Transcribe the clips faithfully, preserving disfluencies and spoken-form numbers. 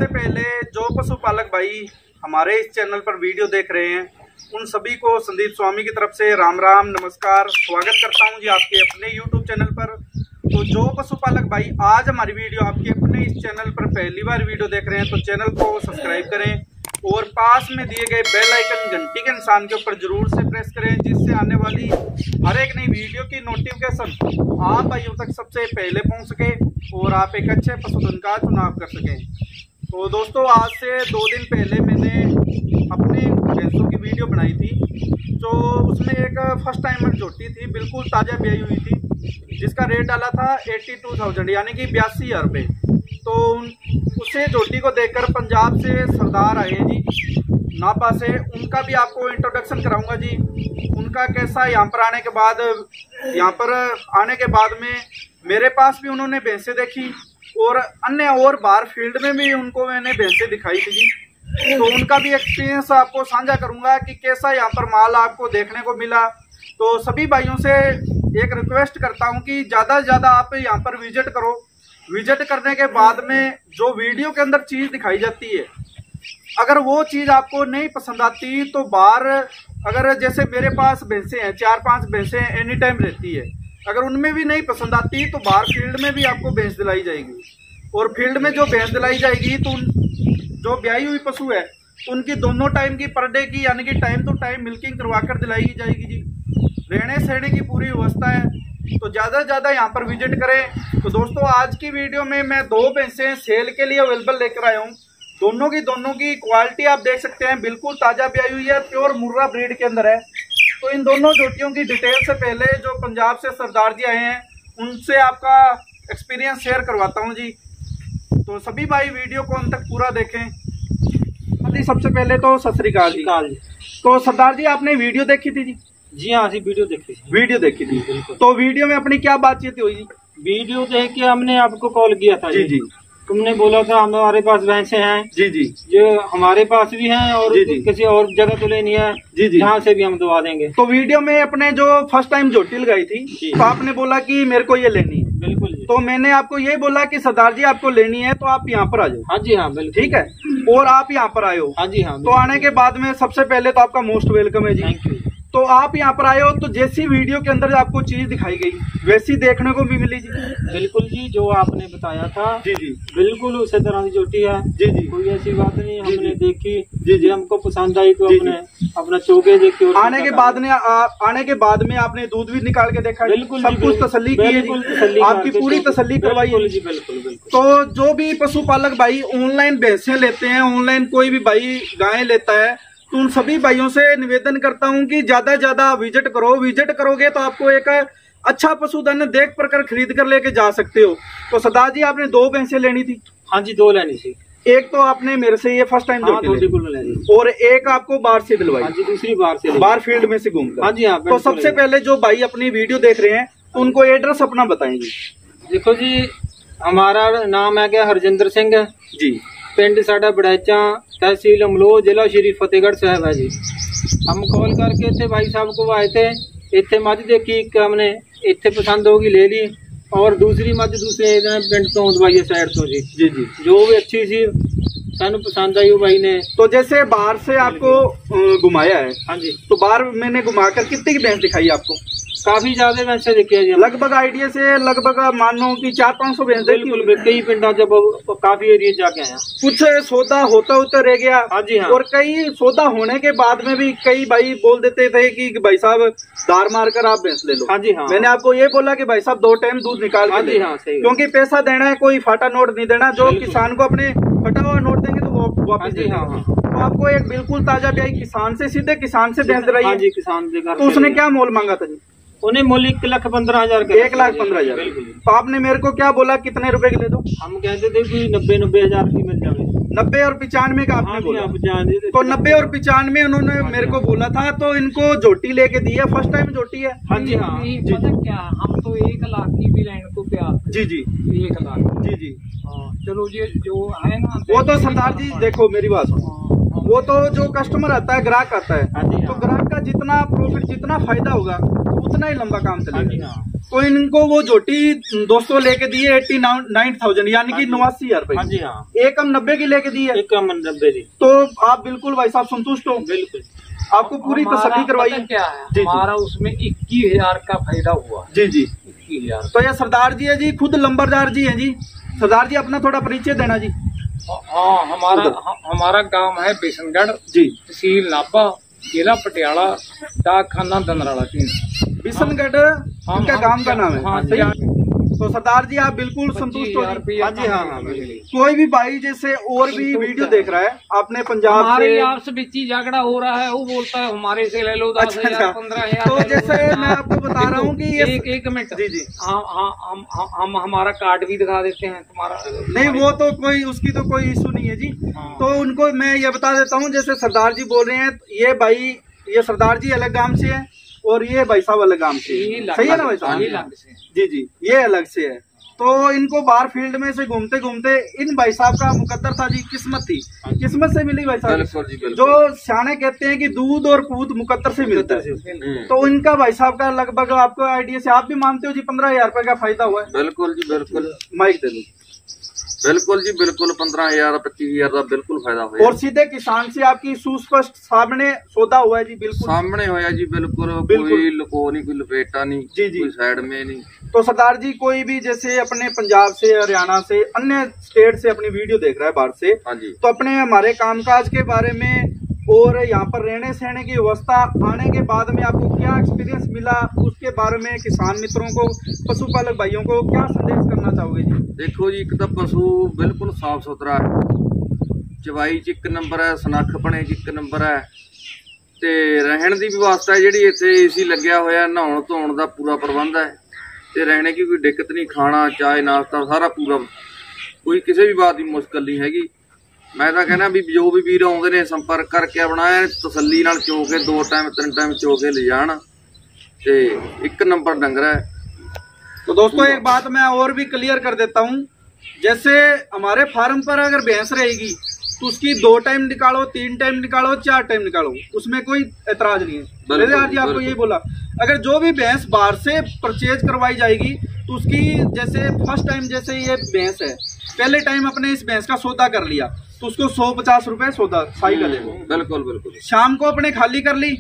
सबसे पहले जो पशुपालक भाई हमारे इस चैनल पर वीडियो देख रहे हैं उन सभी को संदीप स्वामी की तरफ से राम राम नमस्कार स्वागत करता हूं जी आपके अपने यूट्यूब चैनल पर। तो जो पशुपालक भाई आज हमारी वीडियो आपके अपने इस चैनल पर पहली बार वीडियो देख रहे हैं तो चैनल को सब्सक्राइब करें और पास में दिए गए बेल आइकन घंटी के निशान के ऊपर जरूर से प्रेस करें, जिससे आने वाली हर एक नई वीडियो की नोटिफिकेशन आप भाइयों तक सबसे पहले पहुंच सके और आप एक अच्छे पशुधन का चुनाव कर सकें। तो दोस्तों, आज से दो दिन पहले मैंने अपनी भैंसों की वीडियो बनाई थी, जो उसमें एक फर्स्ट टाइमर झोटी थी, बिल्कुल ताज़ा ब्याई हुई थी, जिसका रेट डाला था एट्टी टू थाउजेंड यानी कि बयासी हज़ार रुपये। तो उसे झोटी को देखकर पंजाब से सरदार आए हैं जी नापा से, उनका भी आपको इंट्रोडक्शन कराऊंगा जी। उनका कैसा यहाँ पर आने के बाद यहाँ पर आने के बाद में मेरे पास भी उन्होंने भैंसें देखी और अन्य और बाहर फील्ड में भी उनको मैंने भैंसें दिखाई थी जी। तो उनका भी एक्सपीरियंस आपको साझा करूंगा कि कैसा यहाँ पर माल आपको देखने को मिला। तो सभी भाइयों से एक रिक्वेस्ट करता हूँ कि ज़्यादा से ज़्यादा आप यहाँ पर विजिट करो। विजिट करने के बाद में जो वीडियो के अंदर चीज़ दिखाई जाती है, अगर वो चीज़ आपको नहीं पसंद आती तो बाहर, अगर जैसे मेरे पास भैंसें हैं, चार पांच भैंसें एनी टाइम रहती है, अगर उनमें भी नहीं पसंद आती तो बाहर फील्ड में भी आपको भैंस दिलाई जाएगी। और फील्ड में जो भैंस दिलाई जाएगी तो उन जो ब्याई हुई पशु है उनकी दोनों टाइम की पर डे की यानी कि टाइम टू टाइम मिल्किंग करवा कर दिलाई जाएगी जी। रहने सहने की पूरी व्यवस्था है, तो ज़्यादा से ज़्यादा यहाँ पर विजिट करें। तो दोस्तों, आज की वीडियो में मैं दो भैंसें सेल के लिए अवेलेबल लेकर आया हूँ। दोनों की दोनों की क्वालिटी आप देख सकते हैं, बिल्कुल ताज़ा ब्याई हुई है, प्योर मुर्रा ब्रीड के अंदर है। तो इन दोनों जोटियों की डिटेल से पहले जो पंजाब से सरदार जी आए हैं उनसे आपका एक्सपीरियंस शेयर करवाता हूँ जी। तो सभी भाई वीडियो को अंत तक पूरा देखें। जी सबसे पहले तो सत श्री अकाल जी। तो सरदार जी, आपने वीडियो देखी थी जी? जी हाँ जी, वीडियो देखी थी। वीडियो देखी थी, तो वीडियो में अपनी क्या बातचीत हुई? वीडियो देख के हमने आपको कॉल किया था जी। जी तुमने बोला था हमारे पास भैंसे हैं जी जी, जो हमारे पास भी हैं और जी जी, किसी और जगह तो लेनी है जी जी, यहाँ से भी हम दवा देंगे। तो वीडियो में अपने जो फर्स्ट टाइम झोटी लगाई थी तो आपने बोला कि मेरे को ये लेनी है। बिल्कुल जी। तो मैंने आपको ये बोला कि सरदार जी आपको लेनी है तो आप यहाँ पर आ जाओ। हाँ जी हाँ बिल्कुल, ठीक है। और आप यहाँ पर आए हो? हाँ जी हाँ। तो आने के बाद में सबसे पहले तो आपका मोस्ट वेलकम है जी। Thank you. तो आप यहाँ पर आए हो तो जैसी वीडियो के अंदर आपको चीज दिखाई गई वैसी देखने को भी मिली जी? बिल्कुल जी, जो आपने बताया था जी जी बिल्कुल उसी तरह की चोटी है जी जी, कोई ऐसी बात नहीं। हमने देखी जी जी, हमको पसंद आई तो हमने अपना चौके देख के आने के बाद में आने के बाद में आपने दूध भी निकाल के देखा? बिल्कुल, सब कुछ तसल्ली की है, आपकी पूरी तसल्ली करवाई है जी। बिल्कुल बिल्कुल। तो जो भी पशुपालक भाई ऑनलाइन भैंसें लेते हैं, ऑनलाइन कोई भी भाई गायें लेता है, तो उन सभी भाइयों से निवेदन करता हूं कि ज्यादा से ज्यादा विजिट करो। विजिट करोगे तो आपको एक अच्छा पशुधन देख कर खरीद कर लेके जा सकते हो। तो सरदार जी, आपने दो भैंसें लेनी थी? हाँ जी, दो लेनी थी। एक तो आपने मेरे से ये फर्स्ट टाइम लेनी और एक आपको बाहर से दिलवाई? हाँ जी, दूसरी बार से बाहर फील्ड में से घूमकर। हाँ जी हाँ। तो सबसे पहले जो भाई अपनी वीडियो देख रहे हैं तो उनको एड्रेस अपना बताएंगे। देखो जी, हमारा नाम है क्या हरजिंदर सिंह जी, पिंड साडा बड़ैचा, तहसील अमलोह, जिला श्री फतेहगढ़ साहब है जी। हम कॉल करके थे भाई साहब को आए थे, इतने मझ देखी कि हमने इतने पसंद होगी ले ली, और दूसरी मझ दूसरे पिंड तो दवाई साइड तो जी जी जी, जो भी अच्छी सी सानू पसंद आई वो भाई ने। तो जैसे बाहर से आपको घुमाया है? हाँ जी। तो बाहर मैंने घुमाकर कितने की भैंस दिखाई आपको? काफी ज्यादा भैंसे देखी है जी, लगभग आइडिया से लगभग मान लो कि चार पाँच सौ भैंस देखी। कई पिंडा जब काफी एरिया जाके आया, कुछ सौदा होता होता रह गया। हाँ जी हाँ। और कई सौदा होने के बाद में भी कई भाई बोल देते थे कि भाई साहब दार मार कर आप भैंस ले लो। हाँ जी हाँ। मैंने आपको ये बोला कि भाई साहब दो टाइम दूध निकाल हाँ जी हाँ, सही। क्योंकि पैसा देना है, कोई फाटा नोट नहीं देना। जो किसान को अपने फटा हुआ नोट देंगे तो वो वापस दे। हाँ हाँ। तो आपको एक बिल्कुल ताजा ब्याई किसान से, सीधे किसान से भैंस दिलाई? हाँ जी, किसान देगा। तो उसने क्या मोल मांगा था जी? उन्हें मूल्य एक लाख पंद्रह हजार एक लाख पंद्रह हजार तो आपने मेरे को क्या बोला, कितने रुपए की ले दो? हम कहते थे कि नब्बे नब्बे हजार की मिल जाए। नब्बे और पिचानवे का आपने बोला? तो नब्बे और पिचानवे उन्होंने मेरे को बोला था। तो इनको झोटी लेके दी है, फर्स्ट टाइम झोटी है? हाँ जी हाँ। पता क्या, हम तो एक लाख की भी लेने को प्यार जी जी, एक लाख जी जी। चलो ये जो है ना, वो तो सरदार जी देखो मेरी बात सुनो, वो तो जो कस्टमर आता है, ग्राहक आता है, तो ग्राहक का जितना प्रॉफिट, जितना फायदा होगा उतना ही लंबा काम चलेगा। तो इनको वो जोटी दोस्तों लेके दी है एट्टी नाइन थाउजेंड यानी कि नवासी हजार रुपए। हाँ जी हाँ, एक हम नब्बे की लेके दी है, एक कम नब्बे दी। तो आप बिल्कुल भाई साहब संतुष्ट हो? बिल्कुल, आपको पूरी तसल्ली करवाई है? क्या है जी, हमारा उसमें इक्कीस हजार का फायदा हुआ। जी जी, इक्कीस हजार। तो ये सरदार जी है जी, खुद लंबरदार जी है जी। सरदार जी अपना थोड़ा परिचय देना जी। हाँ, हमारा हमारा गांव है बिशनगढ़ जी, तहसील नाभा, जिला पटियाला, डाक खाना दंदराला। बिशनगढ़ इनका गांव का नाम है। हाँ, सही है। तो सरदार जी आप बिल्कुल संतुष्ट हो? हाँ जी हाँ हाँ, कोई भी भाई जैसे और भी वीडियो देख रहा है आपने पंजाब हमारे से, आपसे बिच्ची झगड़ा हो रहा है, वो बोलता है हमारे से ले लो दस अच्छा, हजार पंद्रह हजार। तो जैसे मैं आपको बता रहा हूँ कि ये एक एक मिनट। जी जी, हाँ हाँ, हम हम हम हमारा कार्ड भी दिखा देते हैं तुम्हारा। नहीं वो तो कोई उसकी तो कोई इशू नहीं है जी। तो उनको मैं ये बता देता हूँ, जैसे सरदार जी बोल रहे हैं, ये भाई ये सरदार जी अलग गांव से है और ये भाई साहब अलग गांव से, सही है ना भाई साहब? जी जी, ये अलग से है। तो इनको बाहर फील्ड में से घूमते घूमते इन भाई साहब का मुकद्दर था जी, किस्मत थी, किस्मत से मिली भाई साहब। जो सियाने कहते हैं कि दूध और पूत मुकद्दर से मिलता है, तो इनका भाई साहब का लगभग आपको आइडिया से आप भी मानते हो जी पंद्रह हजार रुपए का फायदा हुआ है? बिल्कुल जी बिल्कुल, माइक दे दो। बिल्कुल जी बिल्कुल, पंद्रह हजार पच्चीस हजार का बिल्कुल फायदा हुआ और सीधे किसान से आपकी सुस्पष्ट सामने सौदा हुआ है जी। बिल्कुल सामने होया जी, बिल्कुल बिल्कुल। कोई लुको नहीं, कोई लपेटा नहीं जी जी, कोई साइड में नहीं। तो सरदार जी कोई भी जैसे अपने पंजाब से, हरियाणा से, अन्य स्टेट से अपनी वीडियो देख रहा है बाहर से, हाँ जी, तो अपने हमारे कामकाज के बारे में और यहाँ पर रहने सहने की व्यवस्था आने के बाद में आपको क्या एक्सपीरियंस मिला, उसके बारे में किसान मित्रों को, पशुपालक भाइयों को क्या संदेश करना चाहोगे जी? देखो जी, एक तो पशु बिल्कुल साफ सुथरा है, चवाई च एक नंबर है, सनखपणे च एक नंबर है, ते रहन की व्यवस्था है जी इत्थे एसी लग्या होया, नहाउण धोण का पूरा प्रबंध है, ते रहने की कोई दिक्कत नहीं, खाना चाय नाश्ता सारा पूरा, कोई किसी भी बात की मुश्किल नहीं हैगी। मैं तो कहना भी जो भी वीर आउंदे ने संपर्क करके अपना तसल्ली नाल चो के दो टाइम तीन टाइम चो के ले जान, ते एक नंबर डंगर है। तो दोस्तों एक बात मैं और भी क्लियर कर देता हूँ, जैसे हमारे फार्म पर अगर भैंस रहेगी तो उसकी दो टाइम निकालो, तीन टाइम निकालो, चार टाइम निकालो, उसमें कोई एतराज नहीं है। मेरे यार जी आपको यही बोला, अगर जो भी भैंस बाहर से परचेज करवाई जाएगी तो उसकी जैसे फर्स्ट टाइम जैसे ये भैंस है, पहले टाइम अपने इस भैंस का सौदा कर लिया तो उसको सौ पचास रुपए सौदा साई का देगा। बिल्कुल बिल्कुल। शाम को अपने खाली कर ली,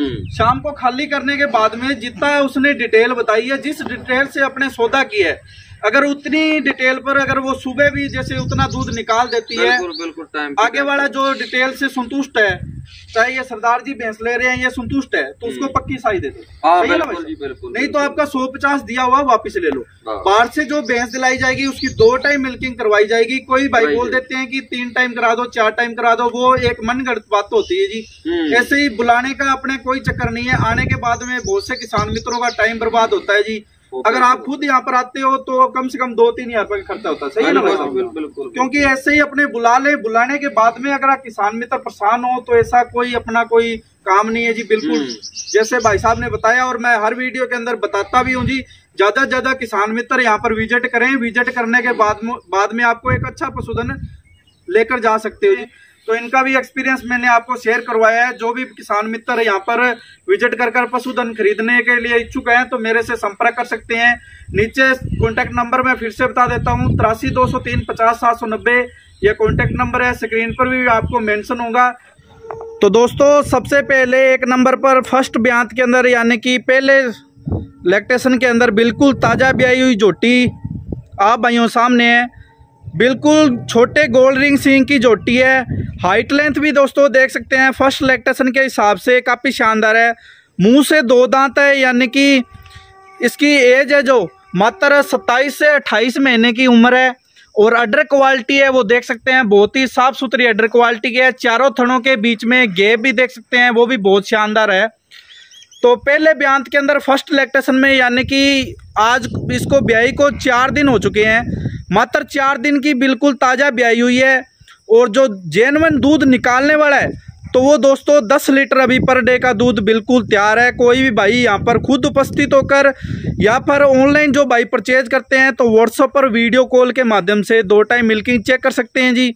शाम को खाली करने के बाद में जितना उसने डिटेल बताई है, जिस डिटेल से अपने सौदा की है, अगर उतनी डिटेल पर अगर वो सुबह भी जैसे उतना दूध निकाल देती है, बिल्कुल बिल्कुल टाइम आगे वाला जो डिटेल से संतुष्ट है, चाहे ये सरदार जी भैंस ले रहे हैं ये संतुष्ट है, तो उसको पक्की साई दे दो। सही है ना भाई? बिल्कुल, नहीं तो आपका सौ पचास दिया हुआ वापिस ले लो। बाहर से जो भैंस दिलाई जाएगी उसकी दो टाइम मिल्किंग करवाई जाएगी। कोई भाई बोल देते हैं कि तीन टाइम करा दो, चार टाइम करा दो, वो एक मनगढ़ंत बात होती है जी। ऐसे ही बुलाने का अपने कोई चक्कर नहीं है, आने के बाद में बहुत से किसान मित्रों का टाइम बर्बाद होता है जी। अगर आप खुद यहाँ पर आते हो तो कम से कम दो तीन हजार रुपए का खर्चा होता है। सही है ना भाई साहब? बिल्कुल। क्योंकि ऐसे ही अपने बुला ले, बुलाने के बाद में अगर आप किसान मित्र परेशान हो तो ऐसा कोई अपना कोई काम नहीं है जी। बिल्कुल जैसे भाई साहब ने बताया और मैं हर वीडियो के अंदर बताता भी हूँ जी, ज्यादा से ज्यादा किसान मित्र यहाँ पर विजिट करें। विजिट करने के बाद बाद में आपको एक अच्छा पशुधन लेकर जा सकते हो जी। तो इनका भी एक्सपीरियंस मैंने आपको शेयर करवाया है। जो भी किसान मित्र यहाँ पर विजिट कर कर पशुधन खरीदने के लिए इच्छुक हैं तो मेरे से संपर्क कर सकते हैं। नीचे कॉन्टैक्ट नंबर मैं फिर से बता देता हूँ, तिरासी दो सौ तीन पचास सात सौ नब्बे यह कॉन्टैक्ट नंबर है। स्क्रीन पर भी आपको मेंशन होगा। तो दोस्तों सबसे पहले एक नंबर पर फर्स्ट ब्यांत के अंदर यानी कि पहले लैक्टेशन के अंदर बिल्कुल ताज़ा ब्याई हुई झोटी आप भाइयों सामने है। बिल्कुल छोटे गोल्ड रिंग सींग की झोटी है। हाइट लेंथ भी दोस्तों देख सकते हैं फर्स्ट लैक्टेशन के हिसाब से काफ़ी शानदार है। मुंह से दो दांत है यानी कि इसकी एज है जो मात्र सत्ताईस से अट्ठाईस महीने की उम्र है। और अडर क्वालिटी है वो देख सकते हैं बहुत ही साफ़ सुथरी अडर क्वालिटी की है। चारों थनों के बीच में गैप भी देख सकते हैं वो भी बहुत शानदार है। तो पहले ब्यांत के अंदर फर्स्ट लैक्टेशन में यानी कि आज इसको ब्याई को चार दिन हो चुके हैं, मात्र चार दिन की बिल्कुल ताज़ा ब्याई हुई है। और जो जेन्युइन दूध निकालने वाला है तो वो दोस्तों दस लीटर अभी पर डे का दूध बिल्कुल तैयार है। कोई भी भाई यहाँ पर खुद उपस्थित होकर या फिर ऑनलाइन जो भाई परचेज करते हैं तो व्हाट्सएप पर वीडियो कॉल के माध्यम से दो टाइम मिल्किंग चेक कर सकते हैं जी।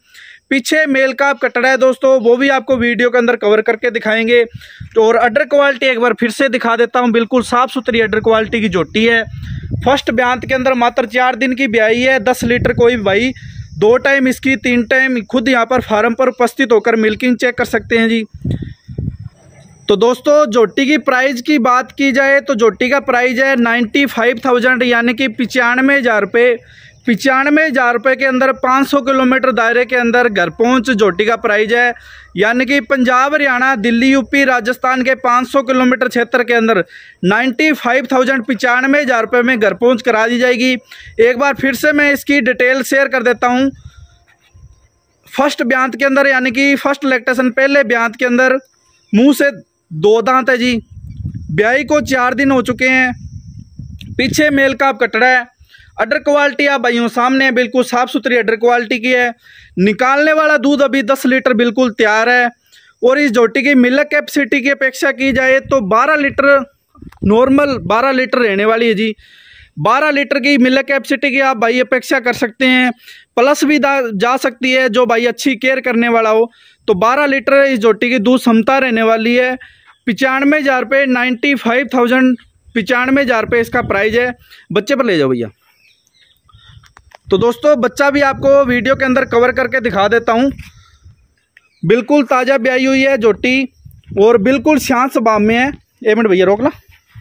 पीछे मेल का आप कटड़ा है दोस्तों, वो भी आपको वीडियो के अंदर कवर करके दिखाएंगे। तो और अडर क्वालिटी एक बार फिर से दिखा देता हूँ, बिल्कुल साफ़ सुथरी अडर क्वालिटी की झोटी है। फर्स्ट ब्यांत के अंदर मात्र चार दिन की ब्याई है। दस लीटर कोई भी भाई दो टाइम इसकी तीन टाइम खुद यहाँ पर फार्म पर उपस्थित होकर मिल्किंग चेक कर सकते हैं जी। तो दोस्तों झोटी की प्राइस की बात की जाए तो झोटी का प्राइस है नाइन्टी फाइव थाउजेंड यानी कि पचानवे हज़ार रुपये। पचानवे हज़ार रुपये के अंदर पाँच सौ किलोमीटर दायरे के अंदर घर पहुंच झोटी का प्राइस है, यानी कि पंजाब हरियाणा दिल्ली यूपी राजस्थान के पाँच सौ किलोमीटर क्षेत्र के अंदर नाइन्टी फाइव थाउजेंड पचानवे हज़ार रुपये में घर पहुंच करा दी जाएगी। एक बार फिर से मैं इसकी डिटेल शेयर कर देता हूं। फर्स्ट ब्यांत के अंदर यानी कि फर्स्ट लैक्टेशन पहले ब्यांत के अंदर मुंह से दो दांत है जी। ब्याई को चार दिन हो चुके हैं। पीछे मेल का कटड़ा है। अडर क्वालिटी आप भाइयों सामने है, बिल्कुल साफ़ सुथरी अडर क्वालिटी की है। निकालने वाला दूध अभी दस लीटर बिल्कुल तैयार है। और इस झोटी की मिल्क कैपेसिटी की अपेक्षा की जाए तो बारह लीटर नॉर्मल बारह लीटर रहने वाली है जी। बारह लीटर की मिल्क कैपेसिटी की आप भाई अपेक्षा कर सकते हैं, प्लस भी जा सकती है जो भाई अच्छी केयर करने वाला हो। तो बारह लीटर इस झोटी की दूध क्षमता रहने वाली है। पचानवे हज़ार रुपये नाइन्टी फाइव थाउजेंड पचानवे हज़ार रुपये इसका प्राइस है। बच्चे पर ले जाओ भैया। तो दोस्तों बच्चा भी आपको वीडियो के अंदर कवर करके दिखा देता हूँ। बिल्कुल ताज़ा ब्याई हुई है झोटी और बिल्कुल शांत स्वभाव में है। एक मिनट भैया रोक ला।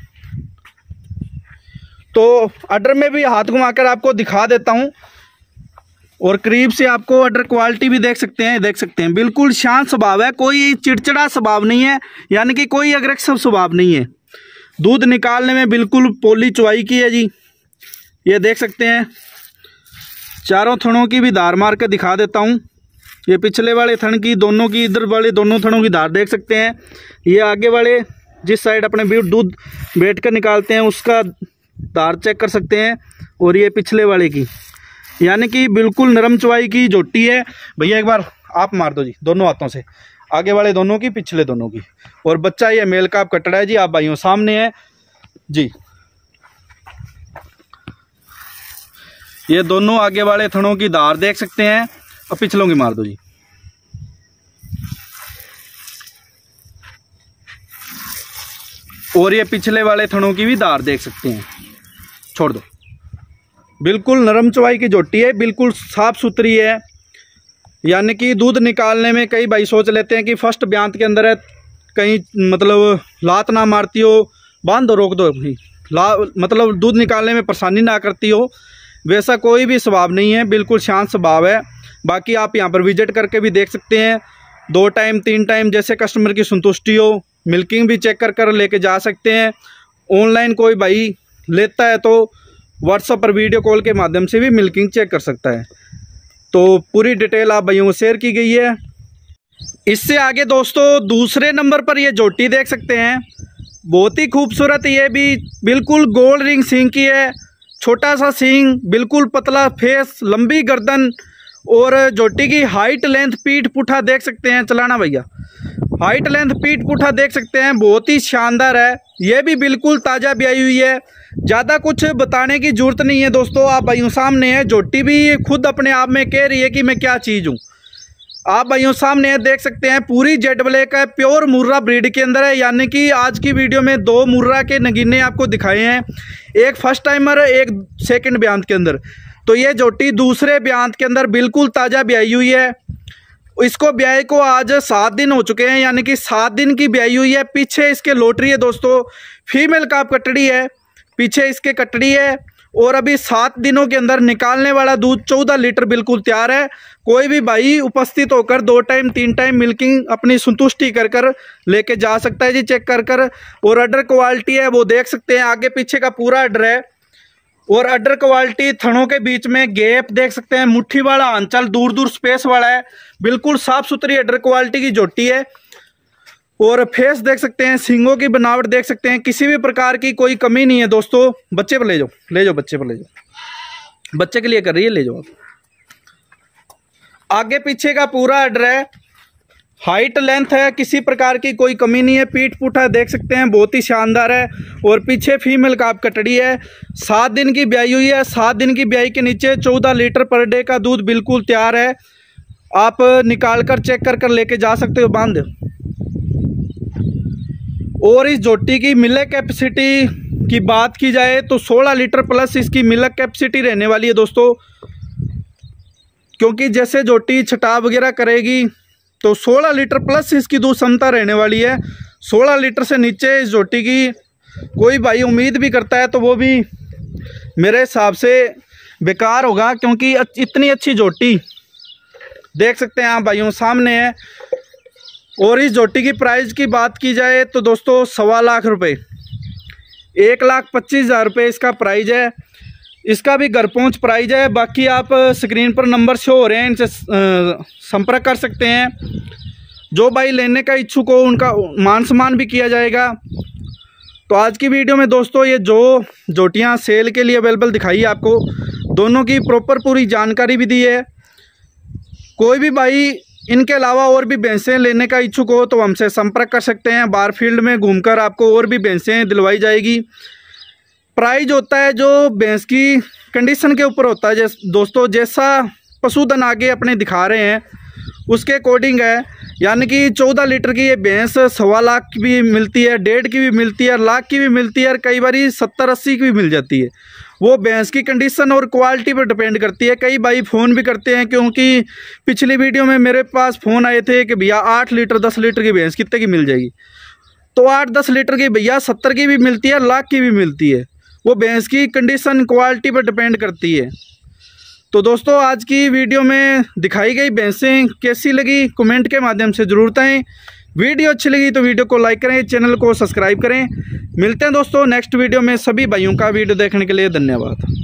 तो अडर में भी हाथ घुमाकर आपको दिखा देता हूँ और करीब से आपको अडर क्वालिटी भी देख सकते हैं देख सकते हैं बिल्कुल शांत स्वभाव है, कोई चिड़चिड़ा स्वभाव नहीं है, यानी कि कोई अग्रेसिव स्वभाव नहीं है। दूध निकालने में बिल्कुल पोली चुवाई की है जी। ये देख सकते हैं। चारों थनों की भी धार मार के दिखा देता हूँ। ये पिछले वाले थन की दोनों की इधर वाले दोनों थनों की धार देख सकते हैं। ये आगे वाले जिस साइड अपने दूध बैठ कर निकालते हैं उसका धार चेक कर सकते हैं। और ये पिछले वाले की, यानी कि बिल्कुल नरम चुवाई की झोटी है। भैया एक बार आप मार दो जी दोनों हाथों से, आगे वाले दोनों की पिछले दोनों की। और बच्चा ये मेल का आप कटड़ा है जी, आप भाइयों सामने है जी। ये दोनों आगे वाले थनों की धार देख सकते हैं और पिछलों की मार दो जी। और ये पिछले वाले थनों की भी धार देख सकते हैं। छोड़ दो। बिल्कुल नरम चवाई की झोटी है, बिल्कुल साफ सुथरी है। यानी कि दूध निकालने में कई भाई सोच लेते हैं कि फर्स्ट ब्यांत के अंदर है, कहीं मतलब लात ना मारती हो, बांध दो रोक दो भाई, ला मतलब दूध निकालने में परेशानी ना करती हो, वैसा कोई भी स्वभाव नहीं है। बिल्कुल शांत स्वभाव है। बाकी आप यहाँ पर विजिट करके भी देख सकते हैं। दो टाइम तीन टाइम जैसे कस्टमर की संतुष्टि हो, मिल्किंग भी चेक कर कर लेके जा सकते हैं। ऑनलाइन कोई भाई लेता है तो व्हाट्सएप पर वीडियो कॉल के माध्यम से भी मिल्किंग चेक कर सकता है। तो पूरी डिटेल आप भाइयों को शेयर की गई है। इससे आगे दोस्तों दूसरे नंबर पर ये झोटी देख सकते हैं, बहुत ही खूबसूरत। ये भी बिल्कुल गोल्ड रिंग सींग की है, छोटा सा सींग, बिल्कुल पतला फेस, लंबी गर्दन और झोटी की हाइट लेंथ पीठ पुठा देख सकते हैं। चलाना भैया, हाइट लेंथ पीठ पुठा देख सकते हैं, बहुत ही शानदार है। ये भी बिल्कुल ताज़ा ब्याई हुई है, ज़्यादा कुछ बताने की ज़रूरत नहीं है दोस्तों, आप भाइयों सामने है। झोटी भी खुद अपने आप में कह रही है कि मैं क्या चीज़ हूँ। आप भाइयों सामने है, देख सकते हैं। पूरी जेड ब्लैक है, प्योर मुर्रा ब्रीड के अंदर है। यानी कि आज की वीडियो में दो मुर्रा के नगीने आपको दिखाए हैं, एक फर्स्ट टाइमर एक सेकंड ब्यांत के अंदर। तो ये झोटी दूसरे ब्यांत के अंदर बिल्कुल ताज़ा ब्याई हुई है। इसको ब्याई को आज सात दिन हो चुके हैं, यानी कि सात दिन की ब्याई हुई है। पीछे इसके लोटरी है दोस्तों, फीमेल काप कटड़ी है, पीछे इसके कटड़ी है। और अभी सात दिनों के अंदर निकालने वाला दूध चौदह लीटर बिल्कुल तैयार है। कोई भी भाई उपस्थित होकर दो टाइम तीन टाइम मिल्किंग अपनी संतुष्टि कर कर लेके जा सकता है जी, चेक कर कर। और अडर क्वालिटी है वो देख सकते हैं, आगे पीछे का पूरा अडर है। और अडर क्वालिटी थनों के बीच में गैप देख सकते हैं, मुट्ठी वाला आंचल, दूर दूर स्पेस वाला है। बिल्कुल साफ सुथरी अडर क्वालिटी की झोटी है। और फेस देख सकते हैं, सींगों की बनावट देख सकते हैं, किसी भी प्रकार की कोई कमी नहीं है दोस्तों। बच्चे पर ले जाओ, ले जाओ बच्चे पर ले जाओ, बच्चे के लिए कर रही है, ले जाओ आप। आगे पीछे का पूरा अडर है, हाइट लेंथ है, किसी प्रकार की कोई कमी नहीं है। पीठ पुठा देख सकते हैं, बहुत ही शानदार है। और पीछे फीमेल काप कटड़ी है, सात दिन की ब्याई हुई है। सात दिन की ब्याई के नीचे चौदह लीटर पर डे का दूध बिल्कुल तैयार है। आप निकाल कर चेक कर कर लेके जा सकते हो बांध। और इस जोटी की मिल्क कैपेसिटी की बात की जाए तो सोलह लीटर प्लस इसकी मिल्क कैपेसिटी रहने वाली है दोस्तों, क्योंकि जैसे जोटी छटाव वगैरह करेगी तो सोलह लीटर प्लस इसकी दूध क्षमता रहने वाली है। सोलह लीटर से नीचे इस जोटी की कोई भाई उम्मीद भी करता है तो वो भी मेरे हिसाब से बेकार होगा, क्योंकि इतनी अच्छी जोटी देख सकते हैं आप भाइयों सामने है। और इस जोटी की प्राइस की बात की जाए तो दोस्तों सवा लाख रुपए, एक लाख पच्चीस हज़ार रुपये इसका प्राइज है। इसका भी घर पहुंच प्राइज है। बाकी आप स्क्रीन पर नंबर शो हो रहे हैं, इनसे संपर्क कर सकते हैं। जो भाई लेने का इच्छुक हो उनका मान सम्मान भी किया जाएगा। तो आज की वीडियो में दोस्तों ये जो जोटियां सेल के लिए अवेलेबल दिखाई है आपको, दोनों की प्रॉपर पूरी जानकारी भी दी है। कोई भी भाई इनके अलावा और भी भैंसें लेने का इच्छुक हो तो हमसे संपर्क कर सकते हैं। बार फील्ड में घूमकर आपको और भी भैंसें दिलवाई जाएगी। प्राइज होता है जो भैंस की कंडीशन के ऊपर होता है। जैस दोस्तों जैसा पशुधन आगे अपने दिखा रहे हैं उसके अकॉर्डिंग है। यानी कि चौदह लीटर की ये भैंस सवा लाख की भी मिलती है, डेढ़ की भी मिलती है, लाख की भी मिलती है और कई बार सत्तर अस्सी की भी मिल जाती है। वो भैंस की कंडीशन और क्वालिटी पर डिपेंड करती है। कई भाई फ़ोन भी करते हैं, क्योंकि पिछली वीडियो में मेरे पास फ़ोन आए थे कि भैया आठ लीटर दस लीटर की भैंस कितने की मिल जाएगी। तो आठ दस लीटर की भैया सत्तर की भी मिलती है, लाख की भी मिलती है। वो भैंस की कंडीशन क्वालिटी पर डिपेंड करती है। तो दोस्तों आज की वीडियो में दिखाई गई भैंसें कैसी लगी कमेंट के माध्यम से ज़रूर बताएं। वीडियो अच्छी लगी तो वीडियो को लाइक करें, चैनल को सब्सक्राइब करें। मिलते हैं दोस्तों नेक्स्ट वीडियो में। सभी भाइयों का वीडियो देखने के लिए धन्यवाद।